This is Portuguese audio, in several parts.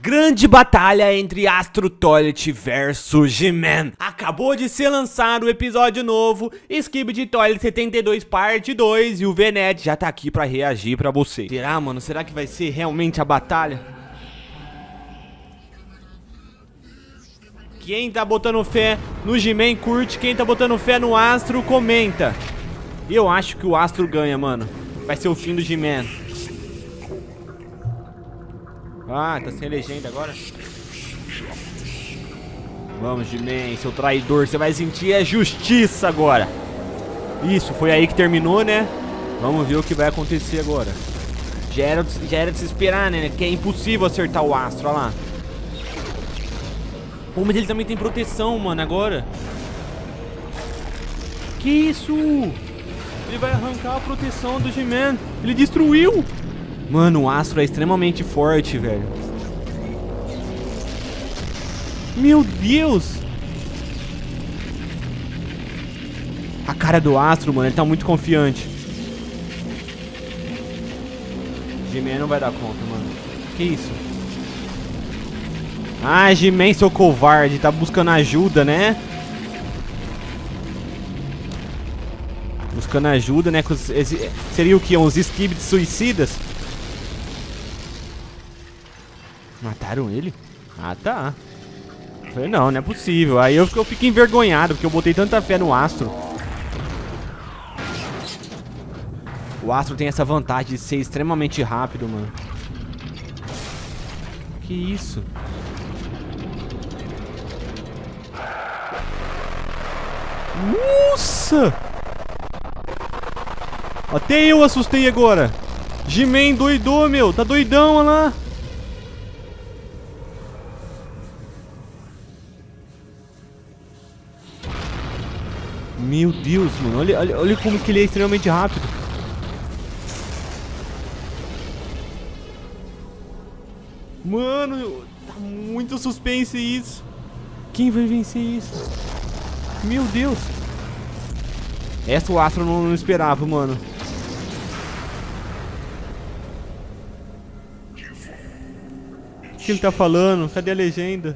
grande batalha entre Astro Toilet versus G-Man. Acabou de ser lançado o episódio novo, Skibidi Toilet 72 parte 2, e o Venet já tá aqui pra reagir pra você. Será, mano? Será que vai ser realmente a batalha? Quem tá botando fé no G-Man curte, quem tá botando fé no Astro comenta. Eu acho que o Astro ganha, mano. Vai ser o fim do G-Man. Ah, tá sem legenda agora. Vamos, G-Man, seu traidor. Você vai sentir a justiça agora. Isso, foi aí que terminou, né? Vamos ver o que vai acontecer agora. Já era de se esperar, né? Que é impossível acertar o Astro, olha lá. Pô, mas ele também tem proteção, mano, agora. Que isso? Ele vai arrancar a proteção do G-Man. Ele destruiu. Mano, o Astro é extremamente forte, velho. Meu Deus. A cara do Astro, mano, ele tá muito confiante. G-Man não vai dar conta, mano. Que isso? Ah, G-Man, seu covarde. Tá buscando ajuda, né? Buscando ajuda, né? Seria o que? Uns Skibidi suicidas? Mataram ele? Ah, tá. Falei, não é possível. Aí eu fico envergonhado, porque eu botei tanta fé no Astro. O Astro tem essa vantagem de ser extremamente rápido, mano. Que isso? Nossa! Até eu assustei agora. G-Man doidou, meu. Tá doidão, olha lá. Meu Deus, mano. Olha como que ele é extremamente rápido. Mano, tá muito suspense isso. Quem vai vencer isso? Meu Deus. Essa o Astro não esperava, mano. O que ele tá falando? Cadê a legenda?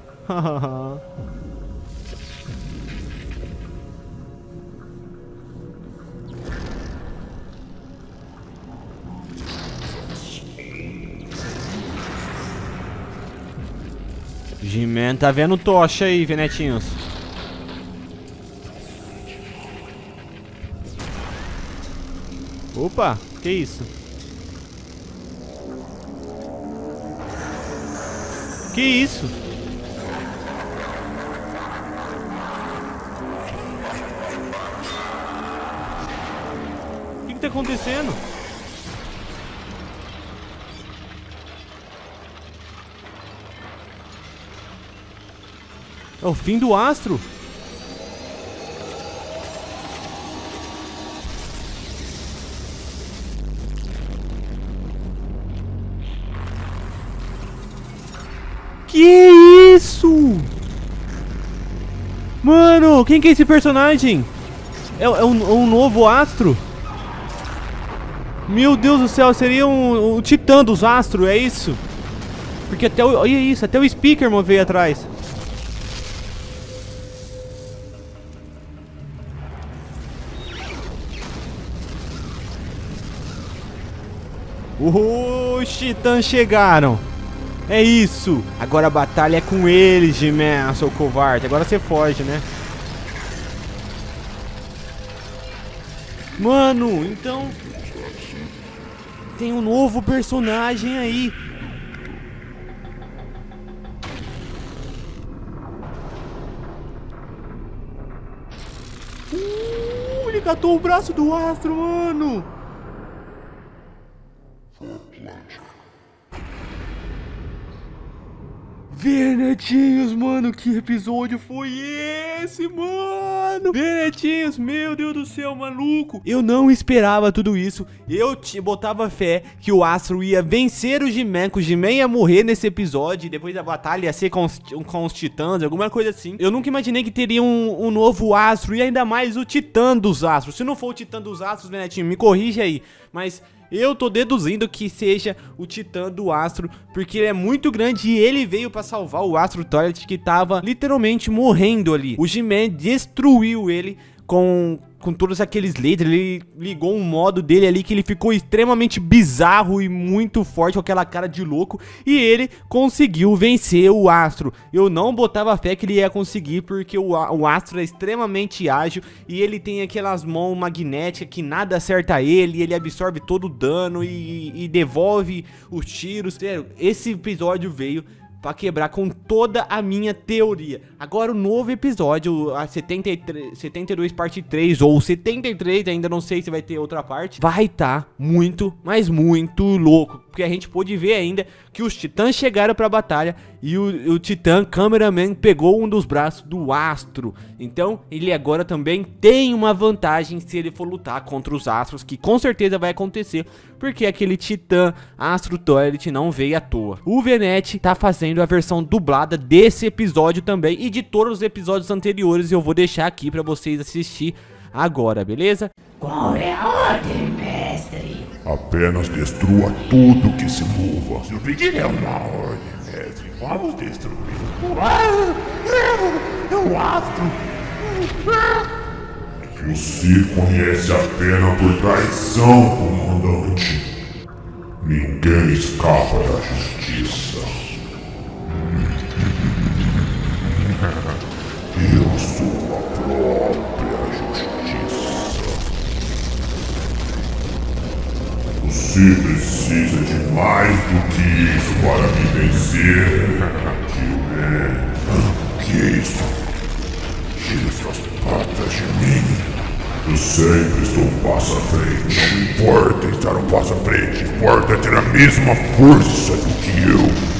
G-Man tá vendo tocha aí, Venetinhos. Opa, que isso? Que isso? O que tá acontecendo? É o fim do Astro? Que isso? Mano, quem que é esse personagem? É um novo Astro? Meu Deus do céu, seria o Titã dos Astros, é isso? Porque até o... Olha isso, até o Speakerman veio atrás. Os Titãs chegaram. É isso. Agora a batalha é com eles, G-Man, seu covarde. Agora você foge, né? Mano, então tem um novo personagem aí. Ele catou o braço do Astro, mano. Venetinhos, mano, que episódio foi esse, mano? Venetinhos, meu Deus do céu, maluco. Eu não esperava tudo isso. Eu botava fé que o Astro ia vencer o G-Man, que o G-Man ia morrer nesse episódio, e depois da batalha ia ser com os Titãs, alguma coisa assim. Eu nunca imaginei que teria um novo Astro, e ainda mais o Titã dos Astros. Se não for o Titã dos Astros, Venetinho, me corrige aí. Mas eu tô deduzindo que seja o Titã do Astro, porque ele é muito grande e ele veio pra salvar o Astro Toilet, que tava literalmente morrendo ali. O He-Man destruiu ele com todos aqueles lasers. Ele ligou um modo dele ali que ele ficou extremamente bizarro e muito forte, com aquela cara de louco, e ele conseguiu vencer o Astro. Eu não botava fé que ele ia conseguir, porque o Astro é extremamente ágil e ele tem aquelas mãos magnéticas que nada acerta ele, ele absorve todo o dano e devolve os tiros. Sério, esse episódio veio pra quebrar com toda a minha teoria. Agora o novo episódio, a 72 parte 3 ou 73, ainda não sei se vai ter outra parte, vai tá muito, mas muito louco. Porque a gente pôde ver ainda que os titãs chegaram pra batalha e o titã Cameraman pegou um dos braços do Astro. Então ele agora também tem uma vantagem se ele for lutar contra os Astros, que com certeza vai acontecer, porque aquele titã Astro Toilet não veio à toa. O Venete tá fazendo a versão dublada desse episódio também e de todos os episódios anteriores. Eu vou deixar aqui pra vocês assistir agora, beleza? Qual é a ordem, mestre? Apenas destrua tudo que se mova. Se eu pedir é uma ordem, mestre, vamos destruir. O Astro! Você conhece a pena por traição, comandante. Ninguém escapa da justiça. Eu sou a própria justiça. Você precisa de mais do que isso para me vencer. Que é isso? Tire suas patas de mim. Eu sempre estou um passo à frente. Não importa estar um passo à frente, importa ter a mesma força do que eu.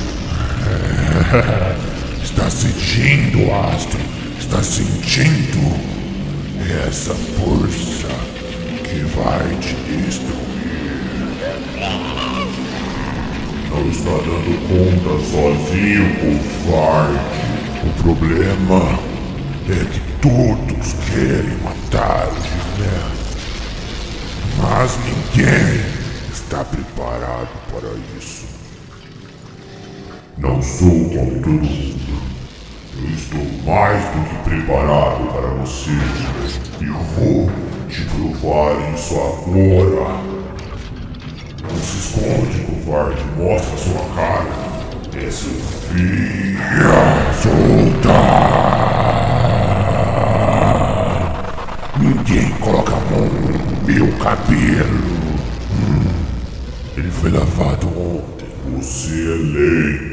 Está sentindo, Astro? Está sentindo? É essa força que vai te destruir. Não está dando conta sozinho, covarde. O problema é que todos querem matar o He-Man, mas ninguém está preparado para isso. Não sou como todo mundo. Eu estou mais do que preparado para você. E eu vou te provar isso agora. Não se esconde, covarde. Mostra sua cara. É seu fim. Solta! Ninguém coloca a mão no meu cabelo. Ele foi lavado ontem. Você é lei.